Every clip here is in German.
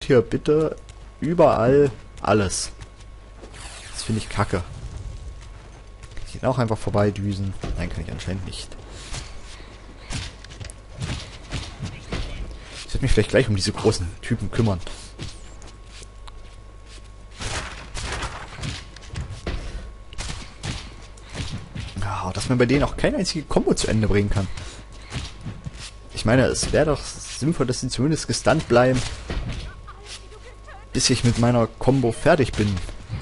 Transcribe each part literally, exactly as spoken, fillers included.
hier bitte überall alles. Das finde ich kacke. Kann ich ihn auch einfach vorbeidüsen? Nein, kann ich anscheinend nicht. Ich sollte mich vielleicht gleich um diese großen Typen kümmern. Ja, dass man bei denen auch keine einzige Combo zu Ende bringen kann. Ich meine, es wäre doch sinnvoll, dass sie zumindest gestunt bleiben, bis ich mit meiner Combo fertig bin.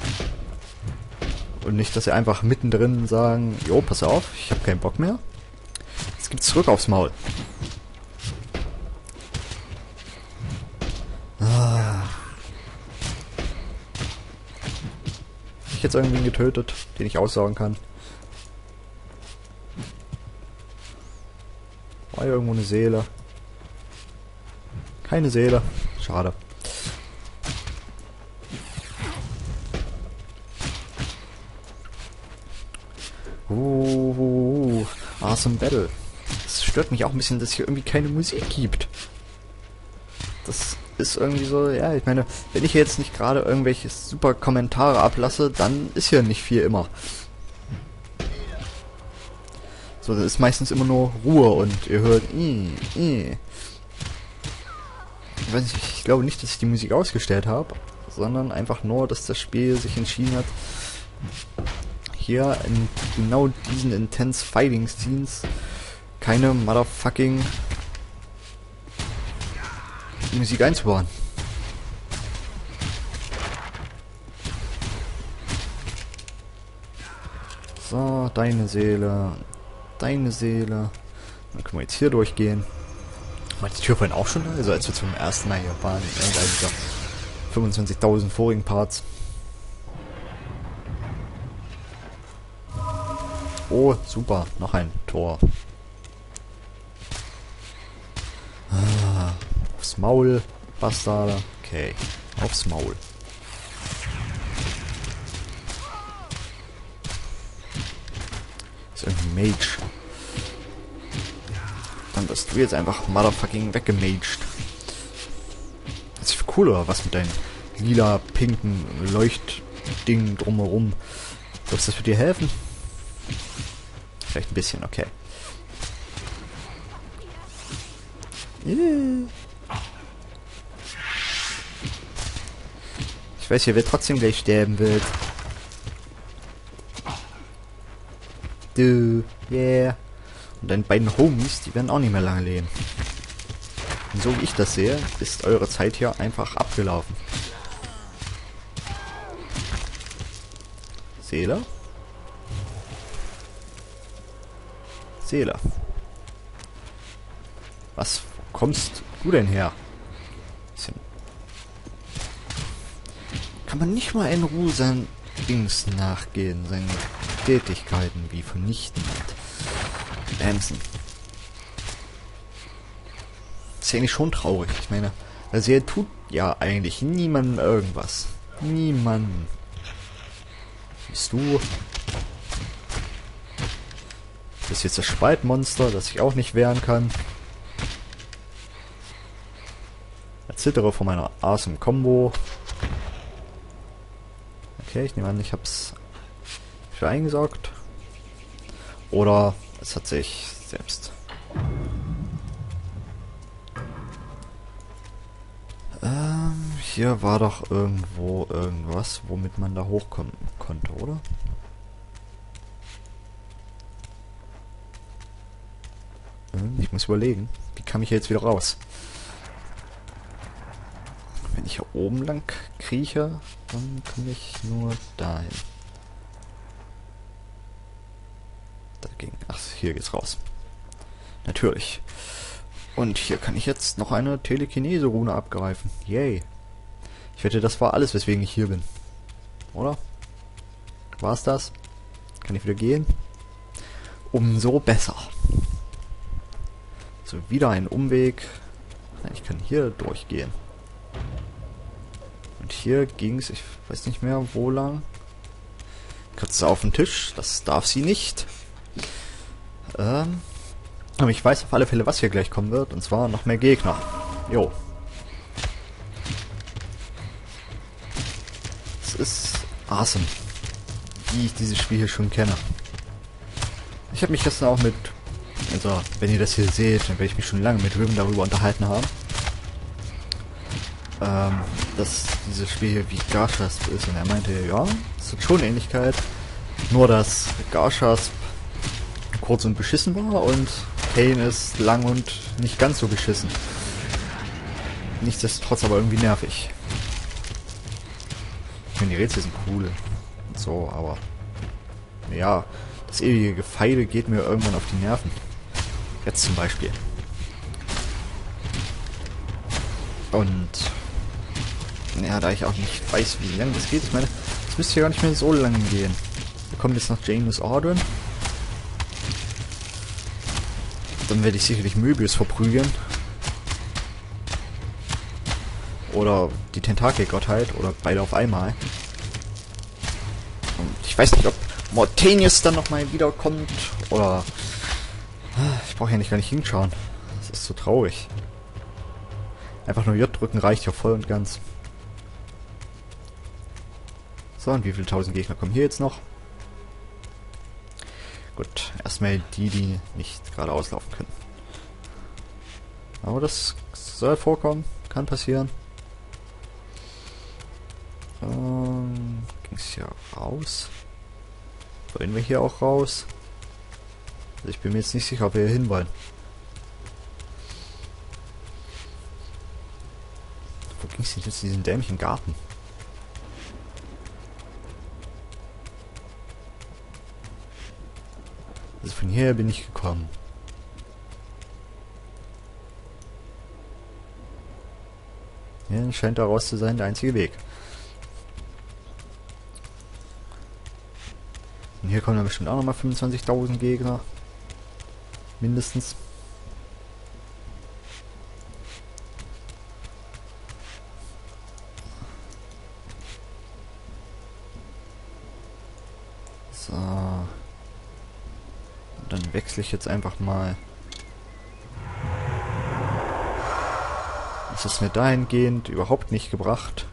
Und nicht, dass sie einfach mittendrin sagen, jo, pass auf, ich habe keinen Bock mehr. Jetzt gibt's zurück aufs Maul. Ah. Hab ich jetzt irgendwen getötet, den ich aussaugen kann? War hier irgendwo eine Seele? Keine Seele. Schade. Uh, awesome Battle. Es stört mich auch ein bisschen, dass hier irgendwie keine Musik gibt. Das ist irgendwie so, ja, ich meine, wenn ich jetzt nicht gerade irgendwelche super Kommentare ablasse, dann ist hier nicht viel immer. So, das ist meistens immer nur Ruhe und ihr hört, i, i. Ich weiß nicht, ich glaube nicht, dass ich die Musik ausgestellt habe, sondern einfach nur, dass das Spiel sich entschieden hat, hier in genau diesen intense Fighting Scenes keine motherfucking Musik einzubauen. So, deine Seele, deine Seele. Dann können wir jetzt hier durchgehen. War die Tür vorhin auch schon da? Also als wir zum ersten Mal hier waren, in irgendeinem dieser fünfundzwanzigtausend vorigen Parts. Oh, super. Noch ein Tor. Ah, aufs Maul, Bastarde. Okay, aufs Maul. Ist irgendwie Mage. Dann wirst du jetzt einfach motherfucking weggemaged. Das ist viel cooler, was mit deinen lila, pinken Leuchtdingen drumherum. Glaubst du, das wird dir helfen? Vielleicht ein bisschen, okay. Ich weiß hier, wer trotzdem gleich sterben wird. Du, yeah. Und deine beiden Homies, die werden auch nicht mehr lange leben. Und so wie ich das sehe, ist eure Zeit hier einfach abgelaufen. Seele? Seele. Was kommst du denn her? Kann man nicht mal in Ruhe seinen Dings nachgehen, seine Tätigkeiten wie vernichten und Bamsen. Ist ja eigentlich schon traurig. Ich meine, der Seele tut ja eigentlich niemandem irgendwas. Niemanden. Bist du? Das ist jetzt das Spaltmonster, das ich auch nicht wehren kann. Ich zittere von meiner awesome Combo. Okay, ich nehme an, ich hab's für eingesaugt. Oder es hat sich selbst. Ähm, hier war doch irgendwo irgendwas, womit man da hochkommen konnte, oder? Ich muss überlegen, wie kam ich hier jetzt wieder raus? Wenn ich hier oben lang krieche, dann komme ich nur dahin. Dagegen. Ach, hier geht's raus. Natürlich. Und hier kann ich jetzt noch eine Telekinese-Rune abgreifen. Yay. Ich wette, das war alles, weswegen ich hier bin. Oder? War's das? Kann ich wieder gehen? Umso besser. So, wieder ein Umweg. Nein, ich kann hier durchgehen. Und hier ging's, ich weiß nicht mehr, wo lang. Katze auf den Tisch, das darf sie nicht. Ähm, aber ich weiß auf alle Fälle, was hier gleich kommen wird. Und zwar noch mehr Gegner. Jo. Es ist awesome, wie ich dieses Spiel hier schon kenne. Ich habe mich gestern auch mit, also wenn ihr das hier seht, dann werde ich mich schon lange mit Riven darüber unterhalten haben, ähm, dass dieses Spiel hier wie Garchasp ist. Und er meinte, ja, es hat schon Ähnlichkeit, nur dass Garchasp kurz und beschissen war und Pain ist lang und nicht ganz so beschissen. Nichtsdestotrotz aber irgendwie nervig. Ich finde, die Rätsel sind cool und so, aber ja, das ewige Gefeile geht mir irgendwann auf die Nerven. Jetzt zum Beispiel. Und ja, da ich auch nicht weiß, wie lange das geht, ich meine, es müsste ja gar nicht mehr so lange gehen. Da kommt jetzt noch Janus Ardougne. Dann werde ich sicherlich Möbius verprügeln. Oder die Tentakelgottheit. Oder beide auf einmal. Und ich weiß nicht, ob Mortanius dann nochmal wiederkommt. Oder... Ich brauche ja nicht gar nicht hinschauen. Das ist so traurig. Einfach nur J drücken reicht ja voll und ganz. So, und wie viele tausend Gegner kommen hier jetzt noch? Gut, erstmal die, die nicht gerade auslaufen können. Aber das soll vorkommen, kann passieren. Ähm, ging es hier raus? Wollen wir hier auch raus? Also ich bin mir jetzt nicht sicher, ob wir hier hin wollen. Wo ging es denn jetzt in diesen dämlichen Garten? Also von hierher bin ich gekommen. Ja, scheint daraus zu sein der einzige Weg. Und hier kommen dann bestimmt auch nochmal fünfundzwanzigtausend Gegner. Mindestens. So. Dann wechsle ich jetzt einfach mal. Das ist mir dahingehend überhaupt nicht gebracht.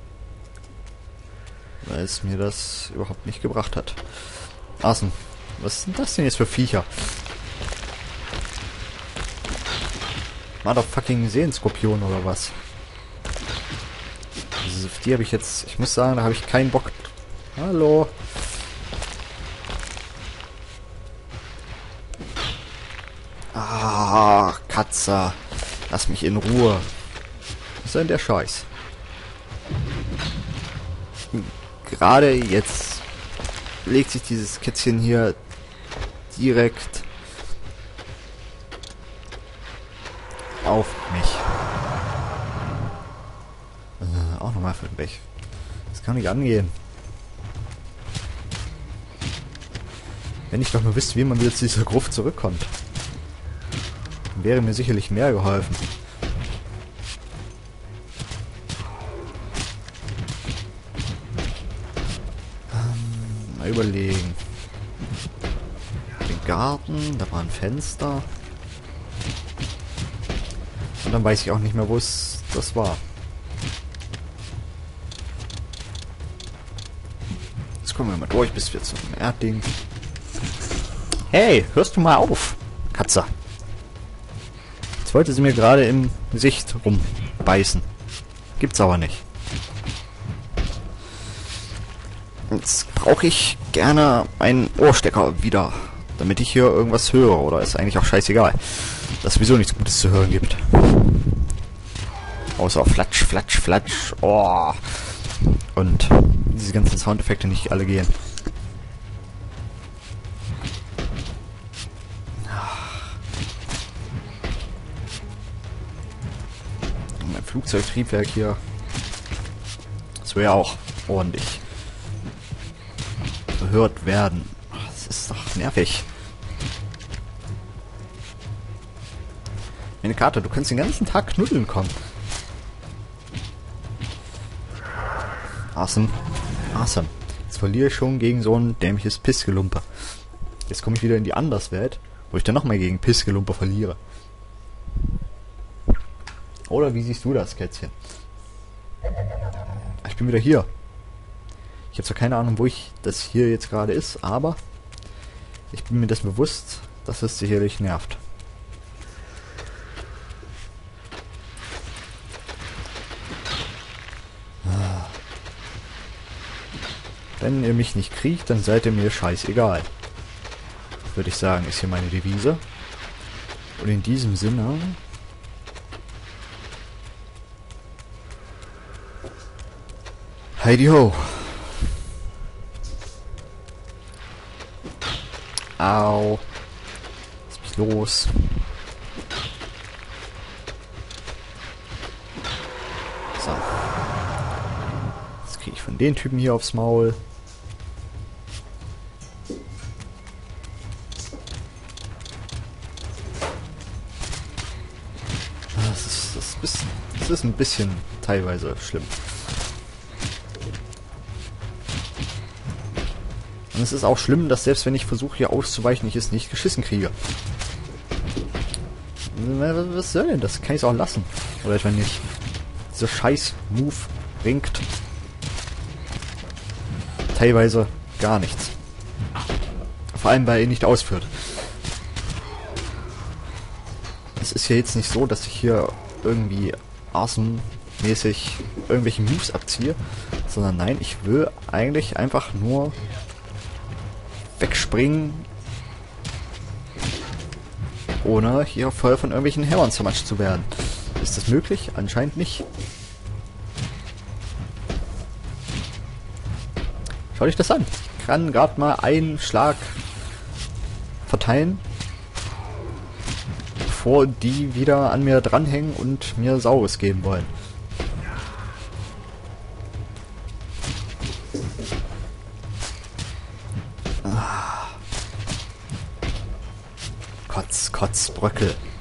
Weil es mir das überhaupt nicht gebracht hat. Asen. Was sind das denn jetzt für Viecher? Motherfucking Seenskorpion oder was? Also auf die habe ich jetzt... Ich muss sagen, da habe ich keinen Bock. Hallo. Ah, Katze. Lass mich in Ruhe. Was ist denn der Scheiß? Gerade jetzt legt sich dieses Kätzchen hier direkt auf mich. Äh, auch nochmal für den Weg. Das kann nicht angehen. Wenn ich doch nur wüsste, wie man wieder zu dieser Gruft zurückkommt, wäre mir sicherlich mehr geholfen. Ähm, mal überlegen. Den Garten, da war ein Fenster. Und dann weiß ich auch nicht mehr, wo es das war. Jetzt kommen wir mal durch, bis wir zum Erdding. Hey, hörst du mal auf, Katze? Jetzt wollte sie mir gerade im Gesicht rumbeißen. Gibt's aber nicht. Jetzt brauche ich gerne einen Ohrstecker wieder, damit ich hier irgendwas höre. Oder ist eigentlich auch scheißegal, dass es sowieso nichts Gutes zu hören gibt. Außer Flatsch, Flatsch, Flatsch. Oh. Und diese ganzen Soundeffekte nicht alle gehen. Mein Flugzeugtriebwerk hier. Das will ja auch ordentlich gehört werden. Das ist doch nervig. Meine Karte, du kannst den ganzen Tag knuddeln kommen. Awesome. Awesome. Jetzt verliere ich schon gegen so ein dämliches Pissgelumpe. Jetzt komme ich wieder in die Anderswelt, wo ich dann nochmal gegen Pissgelumpe verliere. Oder wie siehst du das, Kätzchen? Ich bin wieder hier. Ich habe zwar keine Ahnung, wo ich das hier jetzt gerade ist, aber ich bin mir dessen bewusst, dass es sicherlich nervt. Wenn ihr mich nicht kriegt, dann seid ihr mir scheißegal. Würde ich sagen, ist hier meine Devise. Und in diesem Sinne... Heidi ho! Au! Lass mich los! So. Jetzt kriege ich von den Typen hier aufs Maul. Das ist, das ist, bisschen, das ist ein bisschen teilweise schlimm. Und es ist auch schlimm, dass selbst wenn ich versuche hier auszuweichen, ich es nicht geschissen kriege. Was soll denn das? Kann ich es auch lassen? Oder etwa nicht? Dieser scheiß Move bringt teilweise gar nichts. Vor allem, weil er ihn nicht ausführt. Es ist ja jetzt nicht so, dass ich hier irgendwie Arson-mäßig irgendwelche Moves abziehe, sondern nein, ich will eigentlich einfach nur wegspringen, ohne hier voll von irgendwelchen Hämmern zermatscht zu werden. Ist das möglich? Anscheinend nicht. Schau dich das an. Ich kann gerade mal einen Schlag verteilen, bevor die wieder an mir dranhängen und mir Saures geben wollen. Ah. Kotz, Kotz, Bröckel.